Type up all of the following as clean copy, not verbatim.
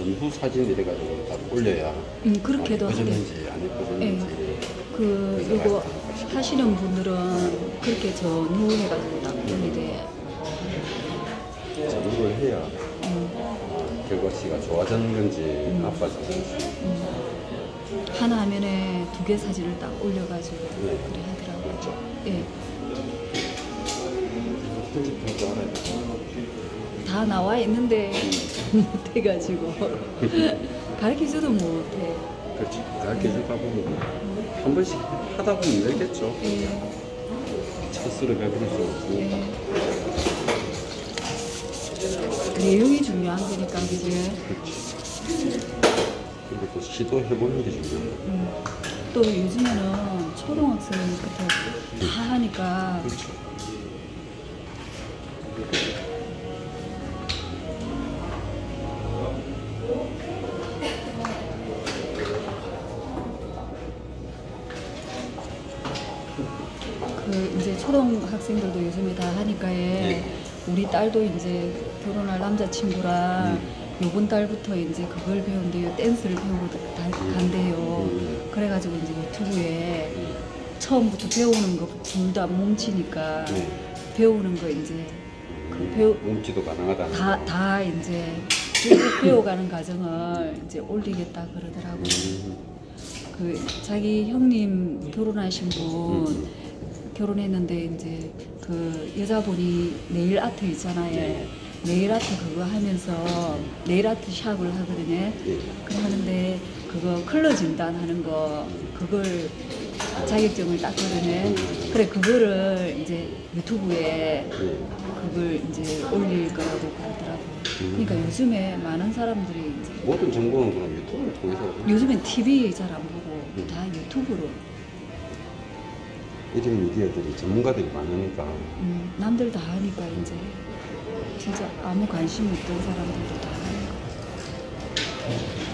전후 사진 이래가지고 다 올려야 그렇게도 예뻐졌는지 안 예뻐졌는지. 요거 하시는 분들은 그렇게 전후 해가지고 딱 올리대. 이걸 해야 결과치가 좋아졌는 건지 나빠졌는지. 하나 화면에 2개 사진을 딱 올려가지고 네. 그래 하더라고요. 맞죠? 예. 편집할 줄 알아야 돼. 다 나와 있는데 못해가지고 가르쳐줘도 못해. 그렇지. 가르쳐주다 보면 한 번씩 하다 보면 늘겠죠. 예. 첫수를 배부를 수 없으니까. 예. 내용이 중요한 거니까, 그지? 그렇지. 근데 또 시도해보는 게 중요해요. 또 요즘에는 초등학생부터 다 하니까. 그렇죠. 이제 초등학생들도 요즘에 다 하니까 우리 딸도 이제 결혼할 남자친구랑 요번 달부터 이제 그걸 배운대요. 댄스를 배우고 간대요. 그래가지고 이제 유튜브에 처음부터 배우는 거 둘 다 몸치니까 배우는 거 이제 몸치도 가능하다는 다 이제 쭉 배워가는 과정을 이제 올리겠다 그러더라고. 그 자기 형님 결혼하신 분 결혼했는데 이제 그 여자분이 네일 아트 있잖아요. 네일 아트 그거 하면서 네일 아트 샵을 하거든요. 그래 하는데 그거 컬러 진단하는 거 그걸 자격증을 땄거든요. 그래 그거를 이제 유튜브에 그걸 이제 올릴 거라고 그러더라고요. 그러니까 요즘에 많은 사람들이 이제 모든 정보는 그럼 유튜브를 통해서 요즘엔 TV 잘 안 보고 다 유튜브로 1인 미디어들이 전문가들이 많으니까 남들 다 하니까 이제 진짜 아무 관심 없던 사람들도 다 하는 거.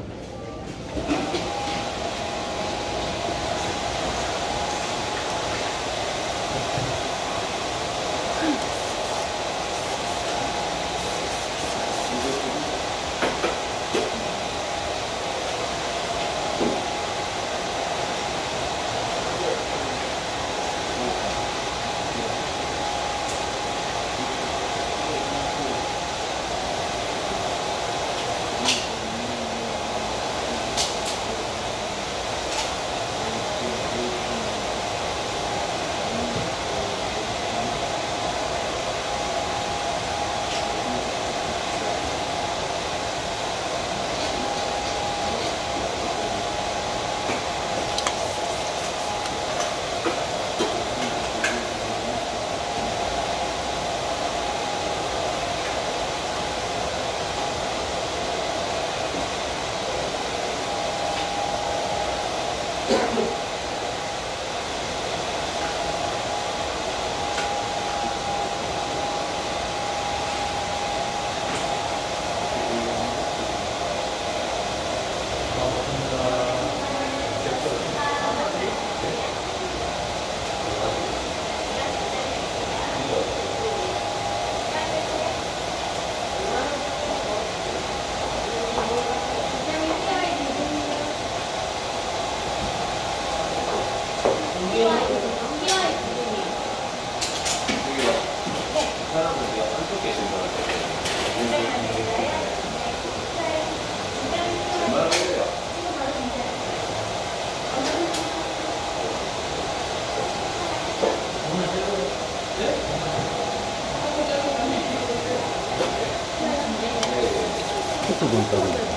포토 보니까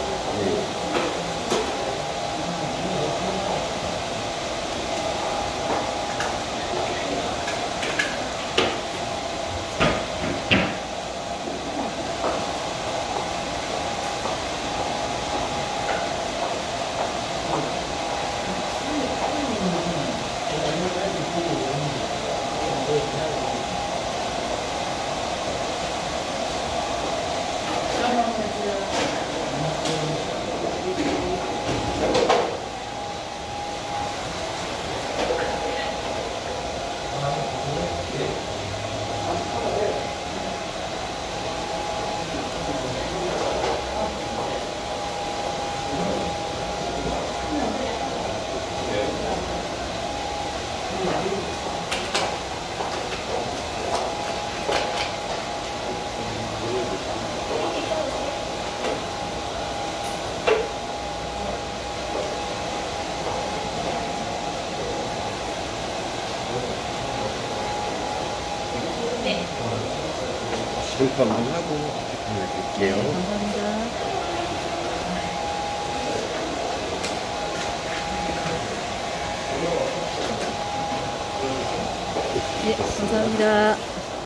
점프 한번 하고 네, 보내드릴게요. 감사합니다. 네, 감사합니다.